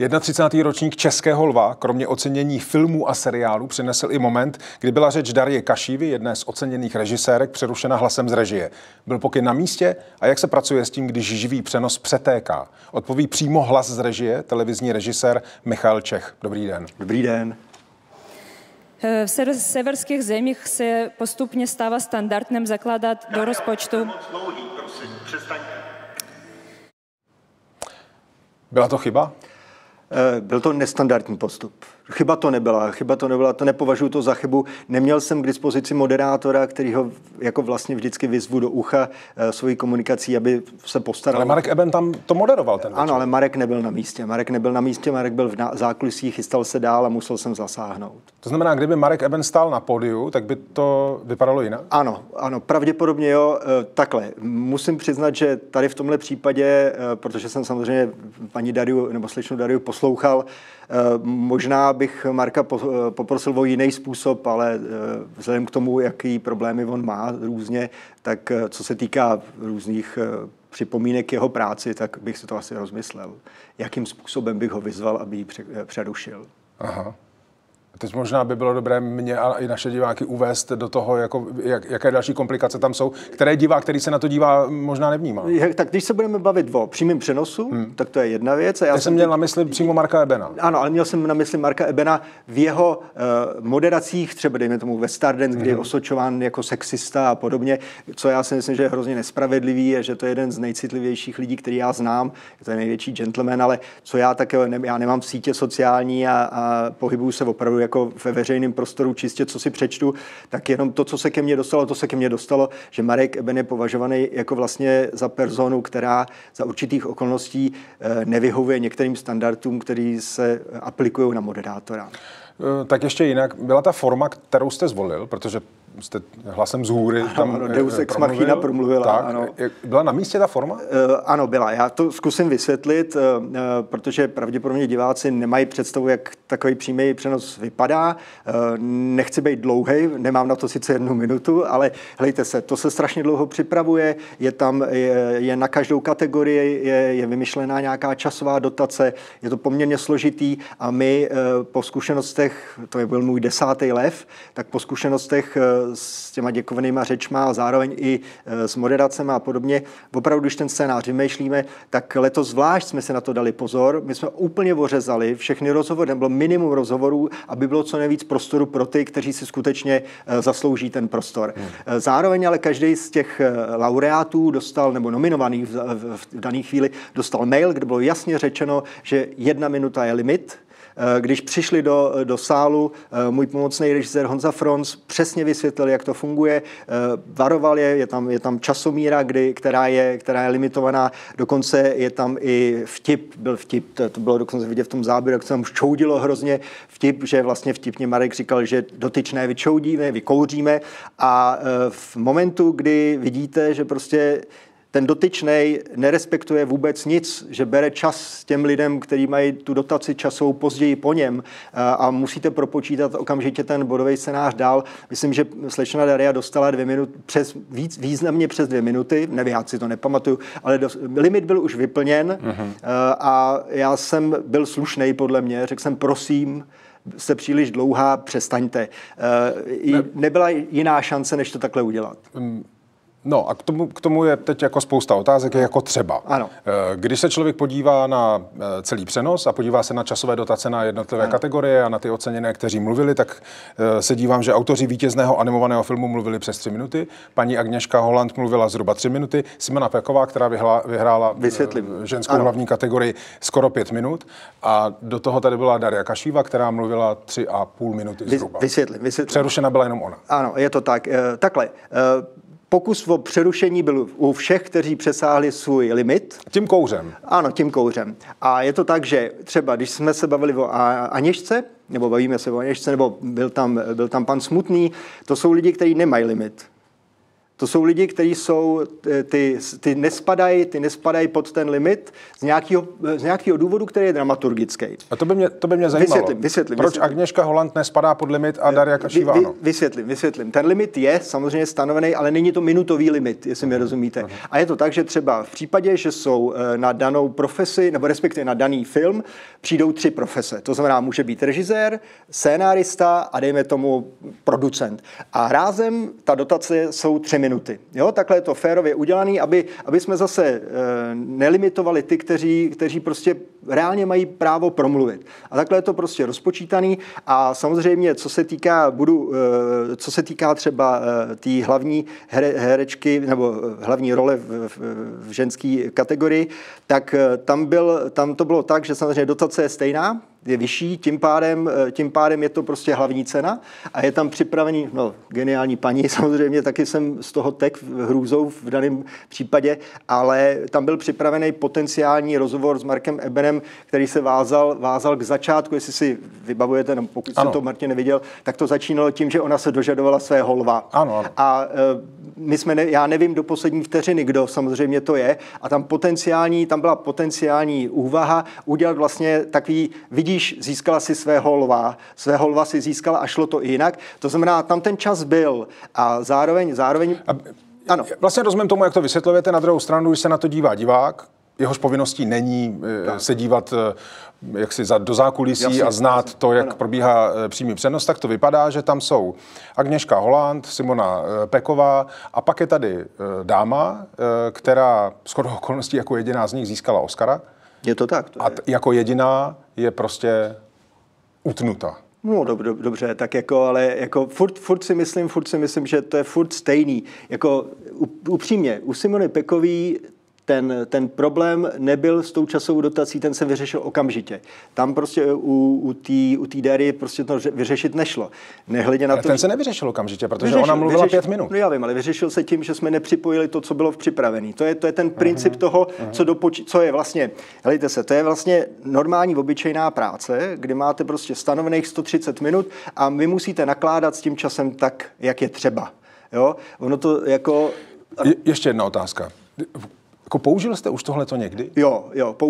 31. ročník Českého lva, kromě ocenění filmů a seriálů, přinesl i moment, kdy byla řeč Darje Kašívy, jedné z oceněných režisérek, přerušena hlasem z režie. Byl pokyn na místě a jak se pracuje s tím, když živý přenos přetéká? Odpoví přímo hlas z režie, televizní režisér Michal Čech. Dobrý den. Dobrý den. V severských zemích se postupně stává standardním zakládat do rozpočtu. Byla to chyba? Byl to nestandardní postup. Chyba to nebyla, to nepovažuji to za chybu. Neměl jsem k dispozici moderátora, který ho jako vlastně vždycky vyzvu do ucha svojí komunikací, aby se postaral. Ale Marek Eben tam to moderoval ten večer. Ano, ale Marek nebyl na místě. Marek byl v zákulisí, chystal se dál a musel jsem zasáhnout. To znamená, kdyby Marek Eben stál na pódiu, tak by to vypadalo jinak? Ano, pravděpodobně jo. Takhle, musím přiznat, že tady v tomhle případě, protože jsem samozřejmě paní Dariu nebo slečnu Dariu poslouchal, možná bych Marka poprosil o jiný způsob, ale vzhledem k tomu, jaký problémy on má různě, tak co se týká různých připomínek jeho práci, tak bych si to asi rozmyslel. Jakým způsobem bych ho vyzval, aby ji přerušil. Aha. Teď možná by bylo dobré mě a i naše diváky uvést do toho, jaké další komplikace tam jsou, které divák, který se na to dívá, možná nevnímá. Tak když se budeme bavit o přímém přenosu, tak to je jedna věc. Já jsem měl na mysli přímo Marka Ebena. Ano, ale měl jsem na mysli Marka Ebena v jeho moderacích, třeba dejme tomu ve Stardance, kdy je osočován jako sexista a podobně, co já si myslím, že je hrozně nespravedlivý, je, že to je jeden z nejcitlivějších lidí, který já znám, je to největší gentleman, ale co já já nemám sítě sociální a pohybuju se opravdu jako ve veřejném prostoru čistě, co si přečtu, tak jenom to, co se ke mně dostalo, že Marek Eben je považovaný jako vlastně za personu, která za určitých okolností nevyhovuje některým standardům, který se aplikují na moderátora. Tak ještě jinak, byla ta forma, kterou jste zvolil, protože jste hlasem z hůry tam Deus ex machina promluvila. Tak, ano. Byla na místě ta forma? Ano, byla. Já to zkusím vysvětlit, protože pravděpodobně diváci nemají představu, jak takový přímý přenos vypadá. Nechci být dlouhej, nemám na to sice 1 minutu, ale hlejte se, to se strašně dlouho připravuje, je na každou kategorii, je vymyšlená nějaká časová dotace, je to poměrně složitý a my po zkušenostech, to byl můj 10. lev, tak po zkušenostech s těma děkovanýma řečma a zároveň i s moderacemi a podobně. Opravdu, když ten scénář vymýšlíme, tak letos zvlášť jsme si na to dali pozor. My jsme úplně ořezali všechny rozhovory, nebo minimum rozhovorů, aby bylo co nejvíc prostoru pro ty, kteří si skutečně zaslouží ten prostor. Zároveň ale každý z těch laureátů dostal, nebo nominovaných v dané chvíli, dostal mail, kde bylo jasně řečeno, že 1 minuta je limit. Když přišli do sálu, můj pomocný režisér Honza Frons přesně vysvětlil, jak to funguje, varoval je tam časomíra, která je limitovaná, dokonce je tam i vtip, to bylo dokonce vidět v tom záběru, jak se tam čoudilo hrozně vtip, že vlastně vtipně Marek říkal, že dotyčné vyčoudíme, vykouříme a v momentu, kdy vidíte, že prostě ten dotyčnej nerespektuje vůbec nic, že bere čas těm lidem, kteří mají tu dotaci časovou později po něm a musíte propočítat okamžitě ten bodový scénář dál. Myslím, že slečna Daria dostala 2 minuty, významně přes 2 minuty, nevím, já si to nepamatuju, ale limit byl už vyplněn a já jsem byl slušnej podle mě, řekl jsem prosím, jste příliš dlouhá, přestaňte. Nebyla jiná šance, než to takhle udělat. No a k tomu je teď jako spousta otázek, jako třeba. Ano. Když se člověk podívá na celý přenos a podívá se na časové dotace na jednotlivé kategorie a na ty oceněné, kteří mluvili, tak se dívám, že autoři vítězného animovaného filmu mluvili přes 3 minuty, paní Agněška Holland mluvila zhruba 3 minuty, Simona Peková, která vyhrála ženskou hlavní kategorii, skoro 5 minut a do toho tady byla Darja Kašíva, která mluvila 3,5 minuty zhruba. Vysvětlím. Přerušena byla jenom ona. Ano, je to tak. Takhle. Pokus o přerušení byl u všech, kteří přesáhli svůj limit. Tím kouřem. Ano, tím kouřem. A je to tak, že třeba, když jsme se bavili o Aněžce, nebo bavíme se o Aněžce, nebo byl tam pan Smutný, to jsou lidi, kteří nemají limit. To jsou lidi, kteří jsou, ty nespadají pod ten limit z nějakého důvodu, který je dramaturgický. A to by mě zajímalo. Vysvětlím. Proč Agněška Holland nespadá pod limit a Daria Kašíva ano? Vysvětlím. Ten limit je samozřejmě stanovený, ale není to minutový limit, jestli mi rozumíte. A je to tak, že třeba v případě, že jsou na danou profesi, nebo respektive na daný film, přijdou 3 profese. To znamená, může být režisér, scénárista a dejme tomu producent. A rázem ta dotace jsou 3 minuty. Jo, takhle je to férově udělaný, aby jsme zase nelimitovali ty, kteří prostě reálně mají právo promluvit. A takhle je to prostě rozpočítaný a samozřejmě, co se týká třeba té hlavní herečky nebo hlavní role v ženské kategorii, tak tam to bylo tak, že samozřejmě dotace je stejná, je vyšší, tím pádem je to prostě hlavní cena a je tam připravený, geniální paní, samozřejmě taky jsem z toho tek hrůzou v daném případě, ale tam byl připravený potenciální rozhovor s Markem Ebenem, který se vázal k začátku, jestli si vybavujete, no pokud jste to Martin neviděl, tak to začínalo tím, že ona se dožadovala svého lva. Ano. A já nevím do poslední vteřiny, kdo samozřejmě to je, a tam byla potenciální úvaha udělat vlastně takový, vidíš, získala si svého lva si získala a šlo to i jinak. To znamená, tam ten čas byl a zároveň ano. Vlastně rozumím tomu, jak to vysvětlujete. Na druhou stranu, když se na to dívá divák, jehož povinností není se dívat jaksi do zákulisí a znát to, jak probíhá přímý přenos, tak to vypadá, že tam jsou Agněška Holland, Simona Peková a pak je tady dáma, která shodou okolností jako jediná z nich získala Oscara. Je to tak. Jako jediná je prostě utnuta. No dobře, tak ale furt si myslím, že to je furt stejný. Jako upřímně, u Simony Pekový ten problém nebyl s tou časovou dotací, ten se vyřešil okamžitě. Tam prostě u té Darii prostě to vyřešit nešlo. Nehledě na to, ten se nevyřešil okamžitě, protože ona mluvila 5 minut. No já vím, ale vyřešil se tím, že jsme nepřipojili to, co bylo v připravený. To je ten princip toho, co je vlastně, helejte se, to je vlastně normální obyčejná práce, kdy máte prostě stanovených 130 minut a vy musíte nakládat s tím časem tak, jak je třeba. Jo? Ono to jako... Ještě jedna otázka. Použil jste už tohleto někdy? Jo,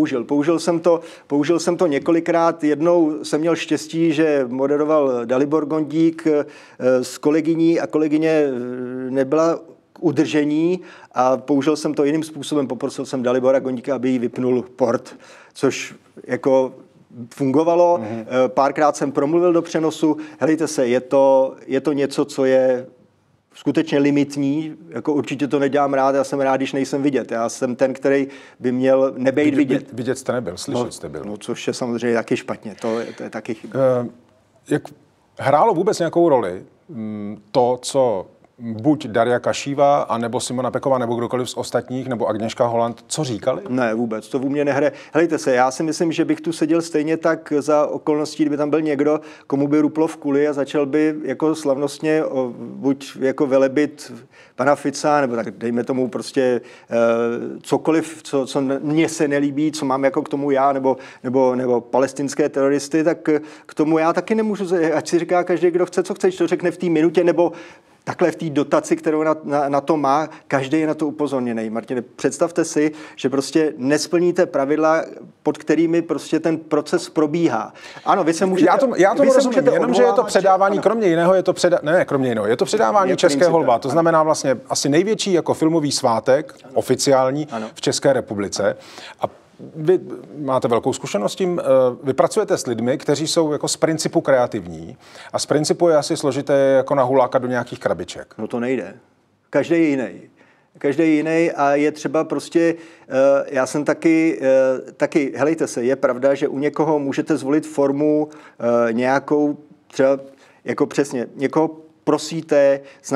použil jsem to několikrát. Jednou jsem měl štěstí, že moderoval Dalibor Gondík s kolegyní a kolegyně nebyla k udržení a použil jsem to jiným způsobem. Poprosil jsem Dalibora Gondíka, aby jí vypnul port, což jako fungovalo. Párkrát jsem promluvil do přenosu. Helejte se, je to něco, co je skutečně limitní, jako určitě to nedělám rád, já jsem rád, když nejsem vidět. Já jsem ten, který by měl nebejt vidět. Vidět jste nebyl, slyšet jste byl. No, což je samozřejmě taky špatně, to je taky chyba. Jak hrálo vůbec nějakou roli to, co buď Daria Kašíva, anebo Simona Peková, nebo kdokoliv z ostatních, nebo Agněška Holland, co říkali? Ne, vůbec, to u mě nehraje. Helejte se, já si myslím, že bych tu seděl stejně tak za okolností, kdyby tam byl někdo, komu by ruplo v kuli a začal by jako slavnostně buď jako velebit pana Fica, nebo tak dejme tomu prostě cokoliv, co mně se nelíbí, co mám jako k tomu já, nebo palestinské teroristy, tak k tomu já taky nemůžu, ať si říká každý, kdo chce, co chce, to řekne v té minutě, nebo takhle v té dotaci, kterou na to má, každý je na to upozorněný. Martine, představte si, že prostě nesplníte pravidla, pod kterými prostě ten proces probíhá. Ano, vy se můžete... Já to rozumím, jenomže je to předávání, kromě jiného, je to je to předávání českého lva. To znamená vlastně asi největší jako filmový svátek, oficiální, v České republice. A vy máte velkou zkušenost tím, vy pracujete s lidmi, kteří jsou jako z principu kreativní a z principu je asi složité jako nahulákat do nějakých krabiček. No to nejde. Každý je jiný. Každý je jiný a je třeba prostě, já jsem taky, helejte se, je pravda, že u někoho můžete zvolit formu nějakou, třeba jako přesně, někoho prosíte,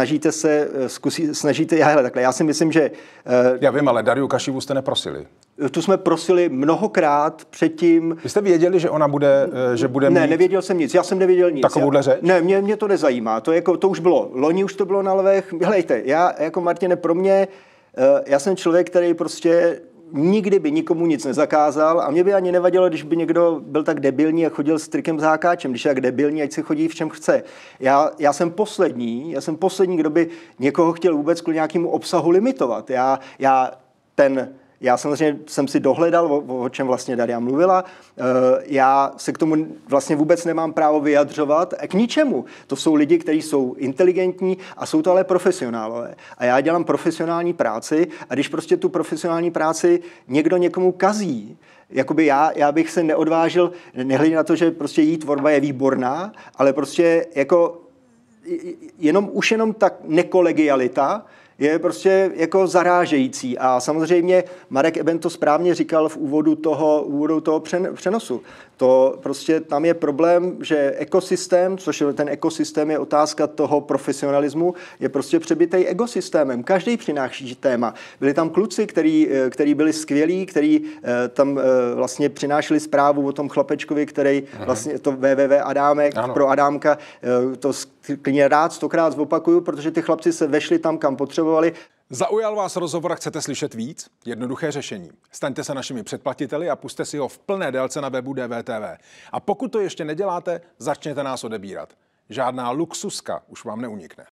já si myslím, že... Já vím, ale Dariu Kašívu jste neprosili. Tu jsme prosili mnohokrát předtím. Vy jste věděli, že ona bude mít... Ne, nevěděl jsem nic, já jsem nevěděl nic. Takovouhle řeč? Ne, mě to nezajímá, to už bylo, loni už to bylo na levech. Helejte, já jako Martine, pro mě, já jsem člověk, který prostě nikdy by nikomu nic nezakázal a mě by ani nevadilo, když by někdo byl tak debilní a chodil s trikem zákáčem, když je tak debilní, ať si chodí v čem chce. Já jsem poslední, kdo by někoho chtěl vůbec kvůli nějakému obsahu limitovat. Já samozřejmě jsem si dohledal, o čem vlastně Daria mluvila. Já se k tomu vlastně vůbec nemám právo vyjadřovat k ničemu. To jsou lidi, kteří jsou inteligentní a jsou to ale profesionálové. A já dělám profesionální práci a když prostě tu profesionální práci někdo někomu kazí, jakoby já bych se neodvážil, nehledě na to, že prostě její tvorba je výborná, ale prostě jako jenom ta nekolegialita je prostě jako zarážející. A samozřejmě Marek Eben to správně říkal v úvodu toho přenosu. To prostě tam je problém, že ekosystém, což ten ekosystém je otázka toho profesionalismu, je prostě přebytej ekosystémem. Každý přináší téma. Byli tam kluci, který byli skvělí, který tam vlastně přinášeli zprávu o tom chlapečkovi, který vlastně to www Adámek pro Adámka, to klidně rád 100krát zopakuju, protože ty chlapci se vešli tam, kam potřebovali. Zaujal vás rozhovor a chcete slyšet víc? Jednoduché řešení. Staňte se našimi předplatiteli a pusťte si ho v plné délce na webu DVTV. A pokud to ještě neděláte, začněte nás odebírat. Žádná luxuska už vám neunikne.